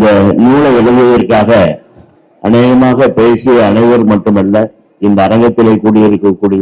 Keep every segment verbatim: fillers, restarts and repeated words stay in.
நூலை எழுதுவதற்காக அநேகமாக பேசிய அனைவர் மட்டுமல்ல, இந்த அரங்கத்திலே கூடியிருக்கக்கூடிய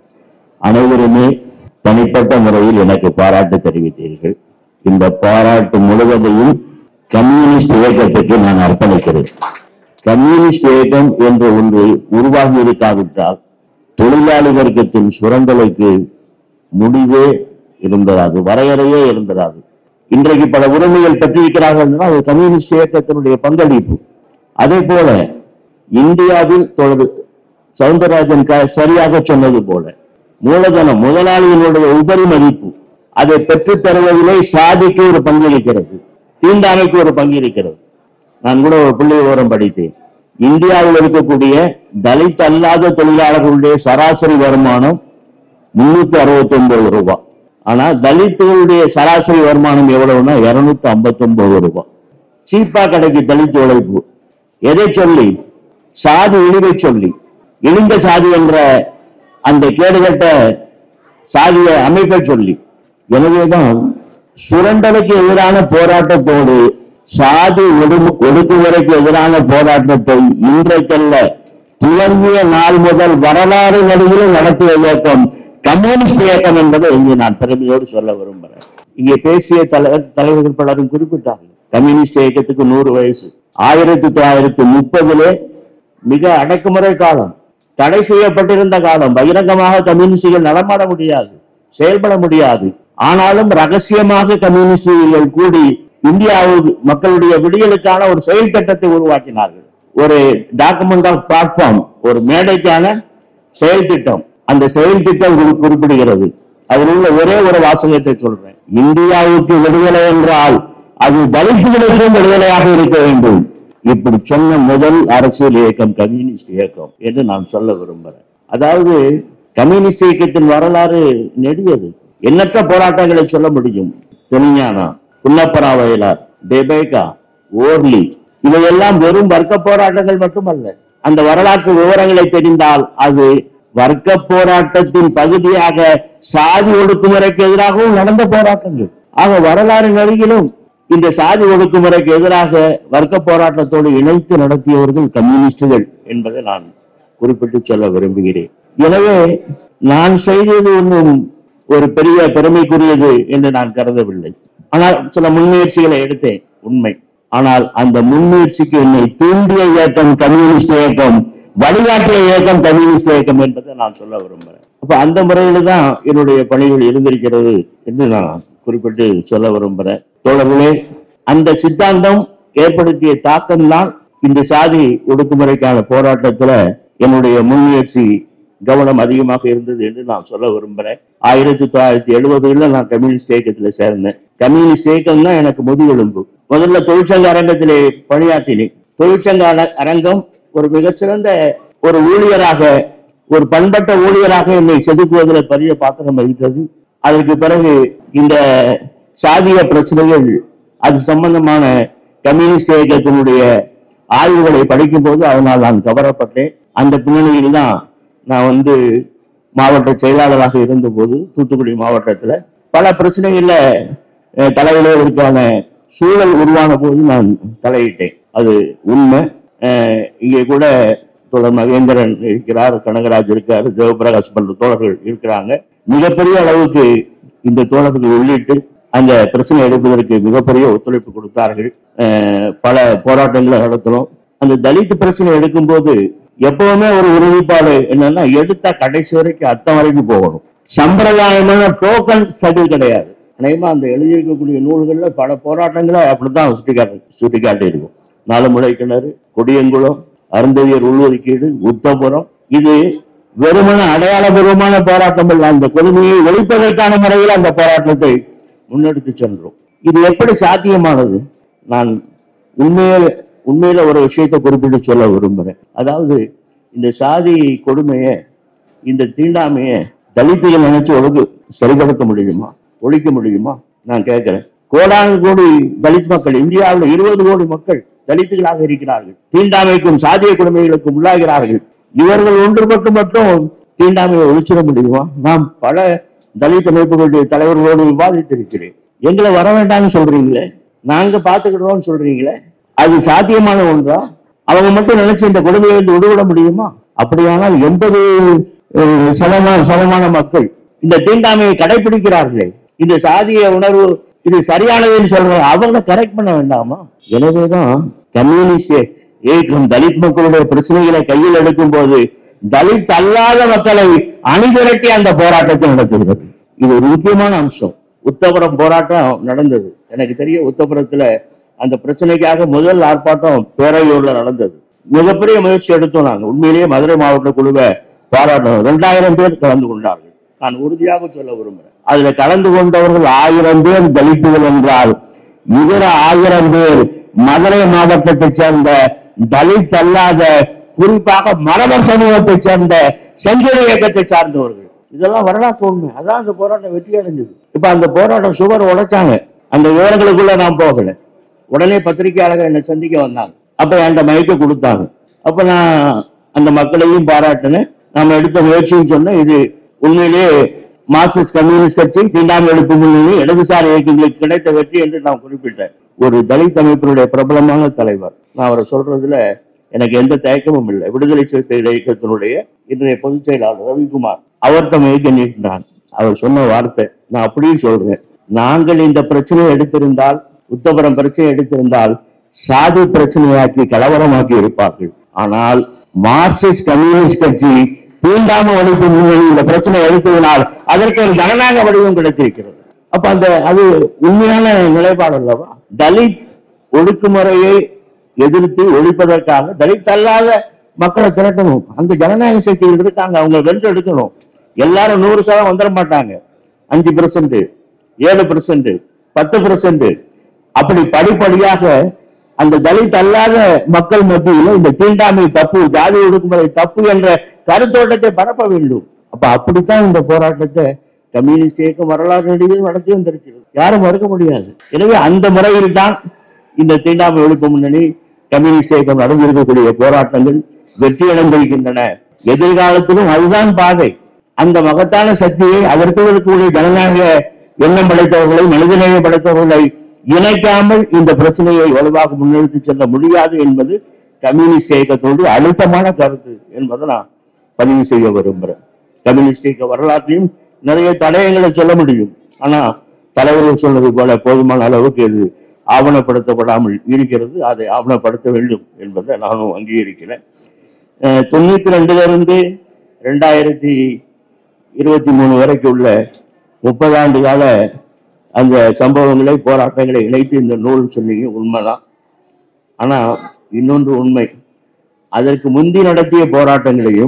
அனைவருமே தனிப்பட்ட முறையில் எனக்கு பாராட்டு தெரிவித்தீர்கள். இந்த பாராட்டு முழுவதையும் கம்யூனிஸ்ட் இயக்கத்துக்கு நான் அர்ப்பணிக்கிறேன். கம்யூனிஸ்ட் இயக்கம் என்ற ஒன்று உருவாகி இருக்காவிட்டால் தொழிலாளி வர்க்கத்தின் சுரண்டலுக்கு முடிவே இருந்ததாது, வரையறையே இருந்ததாது. இன்றைக்கு பல உரிமைகள் பெற்றிருக்கிறார்கள் என்றால் அது கம்யூனிஸ்ட் இயக்கத்தினுடைய பங்களிப்பு. அதே போல இந்தியாவில் தொடர் சவுந்தரராஜன் சரியாக சொன்னது போல மூலதனம் முதலாளியினுடைய உபரி மதிப்பு அதை பெற்றுத் தருவதிலே சாதிக்கு ஒரு பங்கு இருக்கிறது, தீண்டாமைக்கு ஒரு பங்கு இருக்கிறது. நான் கூட ஒரு புள்ளி விவரம் படித்தேன். இந்தியாவில் இருக்கக்கூடிய தலித் அல்லாத தொழிலாளர்களுடைய சராசரி வருமானம் முன்னூத்தி அறுபத்தி ஒன்பது ரூபாய். ஆனா தலித்துகளுடைய சராசரி வருமானம் எவ்வளவுன்னா இருநூத்தி ஐம்பத்தி ஒன்பது ரூபாய். சீப்பா கிடைக்கு தலித் உழைப்பு. எதை சொல்லி? சாதி இழிவை சொல்லி, இழிந்த சாதி என்ற அந்த கேடுகட்ட சாதிய அமைப்பை சொல்லி. எனவேதான் சுரண்டலுக்கு எதிரான போராட்டத்தோடு சாதி ஒடுக்குமுறைக்கு எதிரான போராட்டத்தை இன்றைக்கல்ல துவங்கிய நாள் முதல் வரலாறு நடுவிலும் நடத்திய இயக்கம் கம்யூனிஸ்ட் இயக்கம் என்பதை இங்கே நான் பெருமையோடு சொல்ல விரும்புகிறேன். இங்கே பேசிய தலைவர் தலைவர்கள் பலரும் குறிப்பிட்டார்கள். கம்யூனிஸ்ட் இயக்கத்துக்கு நூறு வயசு. ஆயிரத்தி தொள்ளாயிரத்தி முப்பதிலே மிக அடக்குமுறை காலம், தடை செய்யப்பட்டிருந்த காலம். பகிரங்கமாக கம்யூனிஸ்டுகள் நடமாட முடியாது, செயல்பட முடியாது. ஆனாலும் ரகசியமாக கம்யூனிஸ்டுகள் கூடி இந்தியாவில் மக்களுடைய விடியலுக்கான ஒரு செயல் திட்டத்தை உருவாக்கினார்கள். ஒரு டாக்குமெண்ட் ஆஃப் பிளாட்ஃபார்ம், ஒரு மேடைக்கான செயல் திட்டம். அந்த செயல் திட்டம் குறிப்பிடுகிறது. அதில் உள்ள ஒரே ஒரு வாசகத்தை சொல்றேன். இந்தியாவுக்கு விடுதலை என்றால் அது தலித்துகளுக்கும் விடுதலையாக இருக்க வேண்டும். இப்படி சொன்ன முதல் அரசியல் இயக்கம் கம்யூனிஸ்ட் இயக்கம் என்று நான் சொல்ல விரும்புகிறேன். அதாவது கம்யூனிஸ்ட் இயக்கத்தின் வரலாறு நெடியது. எண்ணற்ற போராட்டங்களை சொல்ல முடியும். தெலுங்கானா, புன்னப்பரா வயலார், டெபேகா, ஓர்லி, இவையெல்லாம் வெறும் வர்க்க போராட்டங்கள் மட்டுமல்ல. அந்த வரலாற்று விவரங்களை தெரிந்தால் அது வர்க்க போராட்டத்தின் பகுதியாக சாதி ஒடுக்குமுறைக்கு எதிராகவும் நடந்த போராட்டங்கள். ஆக வரலாறு நெருங்கிலும் இந்த சாதி ஒடுக்குமுறைக்கு எதிராக வர்க்க போராட்டத்தோடு இணைத்து நடத்தியவர்கள் கம்யூனிஸ்டுகள் என்பதை நான் குறிப்பிட்டு சொல்ல விரும்புகிறேன். எனவே நான் செய்தது ஒன்றும் ஒரு பெரிய பெருமைக்குரியது என்று நான் கருதவில்லை. ஆனால் சில முன்முயற்சிகளை எடுத்தேன், உண்மை. ஆனால் அந்த முன்முயற்சிக்கு என்னை தூண்டிய இயக்கம் கம்யூனிஸ்ட் இயக்கம், வழிகாட்டிய இயக்கம் கம்யூனிஸ்ட் இயக்கம் என்பதை நான் சொல்ல விரும்புகிறேன். அப்ப அந்த முறையில தான் என்னுடைய பணிகள் இருந்திருக்கிறது என்று நான் குறிப்பிட்டு சொல்ல விரும்புகிறேன். தோழர்களே, அந்த சித்தாந்தம் ஏற்படுத்திய தாக்கம் தான் இந்த சாதி ஒடுக்குமுறைக்கான போராட்டத்துல என்னுடைய முன்முயற்சி கவனம் அதிகமாக இருந்தது என்று நான் சொல்ல விரும்புகிறேன். ஆயிரத்தி தொள்ளாயிரத்தி எழுபதுல நான் கம்யூனிஸ்ட் இயக்கத்துல சேர்ந்தேன். கம்யூனிஸ்ட் இயக்கம் தான் எனக்கு முதுகெலும்பு. முதல்ல தொழிற்சங்க அரங்கத்திலே பணியாற்றினேன். தொழிற்சங்க அரங்கம் ஒரு மிகச்சிறந்த ஒரு ஊழியராக, ஒரு பண்பட்ட ஊழியராக என்னை செதுக்குவதில் பெரிய பாத்திரம் வகித்தது. அதற்கு பிறகு இந்த சாதிய பிரச்சனைகள், அது சம்பந்தமான கம்யூனிஸ்ட் இயக்கத்தினுடைய ஆய்வுகளை படிக்கும் போது அதனால் நான் கவரப்பட்டேன். அந்த பின்னணியில் தான் நான் வந்து மாவட்ட செயலாளராக இருந்த போது தூத்துக்குடி மாவட்டத்துல பல பிரச்சனைகள்ல தலையிடுவதற்கான சூழல் உருவான போது நான் தலையிட்டேன். அது உண்மை. இங்கே கூட தோழர் மகேந்திரன் இருக்கிறார், கனகராஜ் இருக்காரு, ஜெயபிரகாஷ் போன்ற தோழர்கள் இருக்கிறாங்க. மிகப்பெரிய அளவுக்கு இந்த தோழர்கள் உள்ளிட்டு அந்த பிரச்சனை எடுப்பதற்கு மிகப்பெரிய ஒத்துழைப்பு கொடுத்தார்கள். பல போராட்டங்களை நடத்தணும். அந்த தலித் பிரச்சனை எடுக்கும் போது எப்பவுமே ஒரு உறுதிப்பாடு என்னன்னா, எடுத்த கடைசி வரைக்கும் அத்தம் வரைக்கும் போகணும். சம்பிரதாயமான டோக்கன் ஸ்டடி கிடையாது. அநேகமா அந்த எழுதியிருக்கக்கூடிய நூல்கள்ல பல போராட்டங்களை அப்படித்தான் சுட்டிக்காட்டு சுட்டிக்காட்டி இருக்கும். நாலுமுலை கிணறு, கொடியங்குளம், அருந்ததியர் உள்ஒதுக்கீடு, உத்தபுரம், இது வெறுமன அடையாளபூர்வமான போராட்டம் இல்ல. அந்த கொடுமையை ஒழிப்பதற்கான முறையில் அந்த போராட்டத்தை முன்னெடுத்து சென்றோம். இது எப்படி சாத்தியமானது? நான் உண்மையில உண்மையில ஒரு விஷயத்தை குறிப்பிட்டு சொல்ல விரும்புகிறேன். அதாவது இந்த சாதி கொடுமைய, இந்த தீண்டாமைய தலித்துகள் நினைச்சு ஒழுங்கு சரிபடுத்த முடியுமா, ஒழிக்க முடியுமா? நான் கேட்கிறேன். கோடானு கோடி தலித் மக்கள், இந்தியாவில் இருபது கோடி மக்கள் தலித்துகளாக இருக்கிறார்கள். தீண்டாமைக்கும் சாதிய கொடுமைகளுக்கும் உள்ளாகிறார்கள். இவர்கள் ஒன்றுபட்டு மட்டும் தீண்டாமையை ஒழிச்சிட முடியுமா? நாம் பல தலித் அமைப்புகளுடைய தலைவர்களோடு விவாதித்திருக்கிறேன். எங்களை வர வேண்டாம்னு சொல்றீங்களே, நாங்க பாத்துக்கிடுறோம்னு சொல்றீங்களே, அது சாத்தியமான ஒன்றா? அவங்க மட்டும் நினைச்சு இந்த கொடுமையை வந்து விடுவிட முடியுமா? அப்படியானால் எண்பது சதமான சதமான மக்கள் இந்த தீண்டாமையை கடைபிடிக்கிறார்களே, இந்த சாதிய உணர்வு இது சரியானதுன்னு சொல்றாங்க, அவங்கள கரெக்ட் பண்ண வேண்டாமா? எனவேதான் கம்யூனிஸ்ட் இயக்கம் தலித் மக்களுடைய பிரச்சனைகளை கையில் எடுக்கும் போது தலித் அல்லாத மக்களை அணிதிரட்டி அந்த போராட்டத்தை நடத்துகிறது. இது ஒரு முக்கியமான அம்சம். உத்தபுரம் போராட்டம் நடந்தது, எனக்கு தெரிய உத்தபுரத்துல அந்த பிரச்சனைக்காக முதல் ஆர்ப்பாட்டம் பேரையூர்ல நடந்தது. மிகப்பெரிய முயற்சி எடுத்தோம் நாங்க. உண்மையிலேயே மதுரை மாவட்ட குழுவை பாராட்டணும். இரண்டாயிரம் பேர் கலந்து கொண்டார்கள். நான் உறுதியாக சொல்ல விரும்புகிறேன், அதுல கலந்து கொண்டவர்கள் ஆயிரம் பேர் தலித்துகள் என்றால் இதர ஆயிரம் பேர் மதுரை மாவட்டத்தை சேர்ந்த தலித் அல்லாத, குறிப்பாக மரபர் சமூகத்தை சேர்ந்த செங்கோல் இயக்கத்தை சார்ந்தவர்கள். இதெல்லாம் வரலாற்று உண்மை. அதான் அந்த போராட்டம் வெற்றி அடைஞ்சது. இப்ப அந்த போராட்டம் சுவர் உடைச்சாங்க. அந்த விவரங்களுக்குள்ள நான் போகல. உடனே பத்திரிகையாளர்கள் என்னை சந்திக்க வந்தாங்க. அப்ப என்கிட்ட மைக்க கொடுத்தாங்க. அப்ப நான் அந்த மக்களையும் பாராட்டினேன். நாம எடுத்த முயற்சியும் சொன்னேன், இது உண்மையிலேயே மார்க்சிஸ்ட் கம்யூனிஸ்ட் கட்சி, தீண்டாமை ஒழிப்பு முன்னணி, இடதுசாரி இயக்கங்களுக்கு கிடைத்த வெற்றி என்று நான் குறிப்பிட்டேன். ஒரு தலித் அமைப்பினுடைய பிரபலமான தலைவர், நான் அவரை சொல்றதுல எனக்கு எந்த தயக்கமும் இல்லை. விடுதலை சிறுத்தைகள் இயக்கத்தினுடைய இன்றைய பொதுச் செயலாளர் ரவிக்குமார், அவர்கிட்ட மைக்க நீட்டினான். அவர் சொன்ன வார்த்தை நான் அப்படியே சொல்றேன், நாங்கள் இந்த பிரச்சனையை எடுத்திருந்தால், உத்தபுரம் பிரச்சனை எடுத்திருந்தால் சாதி பிரச்சனையாக்கி கலவரமாக்கி இருப்பார்கள். ஆனால் மார்க்சிஸ்ட் கம்யூனிஸ்ட் கட்சி தீண்டாமை ஒழிப்பு முன்னணி இந்த பிரச்சனை எடுத்ததினால் அதற்கு ஒரு ஜனநாயக வடிவம் கிடைத்திருக்கிறது. அப்ப அந்த அது உண்மையான நிலைப்பாடு அல்லவா? தலித் ஒடுக்குமுறையை எதிர்த்து ஒழிப்பதற்காக தலித் அல்லாத மக்களை திரட்டணும். அந்த ஜனநாயக சக்திகள் இருக்காங்க, அவங்க வென்று எடுக்கணும். எல்லாரும் நூறு சதம் வந்துட மாட்டாங்க. அஞ்சு பெர்சென்ட், ஏழு பெர்சென்ட், பத்து பெர்சென்ட், அப்படி படிப்படியாக அந்த தலித் அல்லாத மக்கள் மத்தியில் இந்த தீண்டாமை தப்பு, ஜாதி ஒடுக்குமுறை தப்பு என்ற கருத்தோட்டத்தை பரப்ப வேண்டும். அப்ப அப்படித்தான் இந்த போராட்டத்தை கம்யூனிஸ்ட் இயக்கம் வரலாறு நடிகையில் நடத்தி வந்திருக்கிறது. யாரும் மறுக்க முடியாது. எனவே அந்த முறையில் தான் இந்த தீண்டாமை ஒழிப்பு முன்னணி, கம்யூனிஸ்ட் இயக்கம் நடந்திருக்கக்கூடிய போராட்டங்கள் வெற்றி அடைந்திருக்கின்றன. எதிர்காலத்திலும் அதுதான் பாதை. அந்த மகத்தான சக்தியை, அதற்கு இருக்கக்கூடிய ஜனநாயக எண்ணம் படைத்தவர்களை, மனிதநேய படைத்தவர்களை இணைக்காமல் இந்த பிரச்சனையை வலுவாக முன்னெடுத்து செல்ல முடியாது என்பது கம்யூனிஸ்ட் இயக்கத்தோடு அழுத்தமான கருத்து என்பதை நான் பதிவு செய்ய விரும்புகிறேன். கம்யூனிஸ்ட் இயக்க வரலாற்றையும் நிறைய தடயங்களை சொல்ல முடியும். ஆனா தலைவர்கள் சொன்னது போல போதுமான அளவுக்கு இது ஆவணப்படுத்தப்படாமல் இருக்கிறது. அதை ஆவணப்படுத்த வேண்டும் என்பதை நானும் அங்கீகரிக்கிறேன். தொண்ணூத்தி ரெண்டுல இருந்து ரெண்டாயிரத்தி இருபத்தி மூணு வரைக்கும் உள்ள முப்பது ஆண்டு கால அந்த சம்பவங்களை, போராட்டங்களை இணைத்து இந்த நூல் சொன்னீங்க, உண்மைதான். ஆனா இன்னொன்று உண்மை, அதற்கு முந்தி நடத்திய போராட்டங்களையும்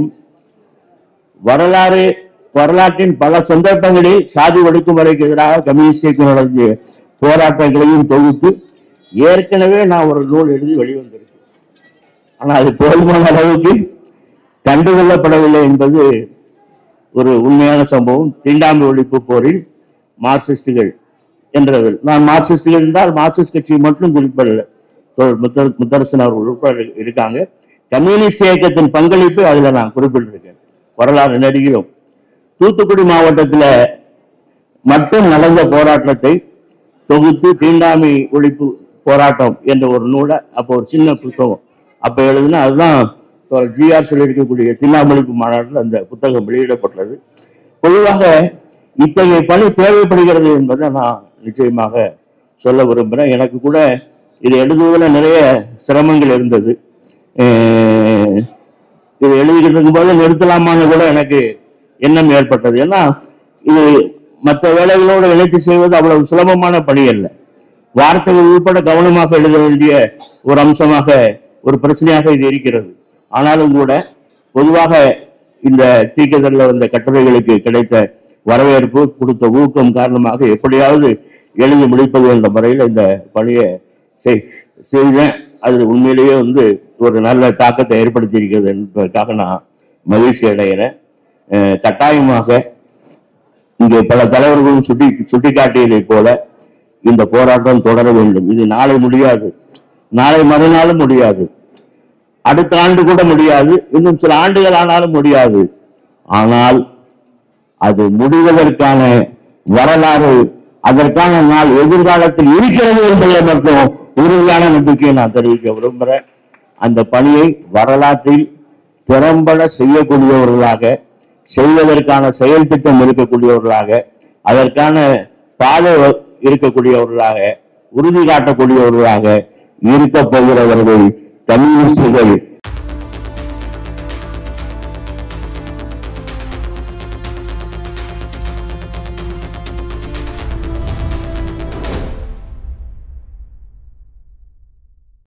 வரலாறு வரலாற்றின் பல சந்தர்ப்பங்களில் சாதி ஒடுக்குமுறைக்கு எதிராக கம்யூனிஸ்ட் நடத்திய போராட்டங்களையும் தொகுத்து ஏற்கனவே நான் ஒரு நூல் எழுதி வெளிவந்திருக்கு. ஆனா அது போதுமான அளவுக்கு கண்டுகொள்ளப்படவில்லை என்பது ஒரு உண்மையான சம்பவம். தீண்டாமை ஒழிப்பு போரில் மார்க்சிஸ்டுகள் என்றது, நான் மார்க்சிஸ்டுகள் என்றால் மார்க்சிஸ்ட் கட்சியை மட்டும் குறிப்பிடல, முத்தரசன் அவர்கள் உட்பட இருக்காங்க. கம்யூனிஸ்ட் இயக்கத்தின் பங்களிப்பு அதுல நான் குறிப்பிட்டிருக்கேன். வரலாறு நடிகிறோம். தூத்துக்குடி மாவட்டத்துல மட்டும் நடந்த போராட்டத்தை தொகுத்து தீண்டாமை ஒழிப்பு போராட்டம் என்ற ஒரு நூலை, அப்போ ஒரு சின்ன புத்தகம் அப்ப எழுதுனா, அதுதான் ஜி ஆர் சொல்லியிருக்கக்கூடிய தீண்டாமை ஒழிப்பு மாநாட்டில் அந்த புத்தகம் வெளியிடப்பட்டது. பொதுவாக இத்தகைய பணி தேவைப்படுகிறது என்பதை நான் நிச்சயமாக சொல்ல விரும்புகிறேன். எனக்கு கூட இது எழுதுவதில் நிறைய சிரமங்கள் இருந்தது. இது எழுதிக்கிட்டு இருக்கும்போது நிறுத்தலாமான்னு கூட எனக்கு எண்ணம் ஏற்பட்டது. ஏன்னா இது மற்ற வேலைகளோடு இணைத்து செய்வது அவ்வளவு சுலபமான பணி அல்ல. வார்த்தைகள் உட்பட கவனமாக எழுத வேண்டிய ஒரு அம்சமாக, ஒரு பிரச்சனையாக இது இருக்கிறது. ஆனாலும் கூட பொதுவாக இந்த தீக்கதல்ல வந்த கட்டுரைகளுக்கு கிடைத்த வரவேற்பு, கொடுத்த ஊக்கம் காரணமாக எப்படியாவது எழுதி முடிப்பது என்ற முறையில் இந்த பணியை செய்தேன். அது உண்மையிலேயே வந்து ஒரு நல்ல தாக்கத்தை ஏற்படுத்தி இருக்கிறது என்பதற்காக நான் மகிழ்ச்சி அடைகிறேன். கட்டாயமாக இங்கே பல தலைவர்களும் சுட்டி சுட்டிக்காட்டியதை போல இந்த போராட்டம் தொடர வேண்டும். இது நாளை முடியாது, நாளை மறுநாளும் முடியாது, அடுத்த ஆண்டு கூட முடியாது, இன்னும் சில ஆண்டுகள் ஆனாலும் முடியாது. ஆனால் அது முடிவதற்கான வரலாறு, அதற்கான நாள் எதிர்காலத்தில் இருக்கிறது என்பதை மட்டும் உறுதியான நம்பிக்கையை நான் தெரிவிக்க விரும்புகிறேன். அந்த பணியை வரலாற்றில் திறம்பட செய்யக்கூடியவர்களாக, செய்வதற்கான செயல் திட்டம் இருக்கக்கூடியவர்களாக, அதற்கான பாதை இருக்கக்கூடியவர்களாக, உறுதி காட்டக்கூடியவர்களாக இருக்க போகிறவர்கள் கம்யூனிஸ்டுகள்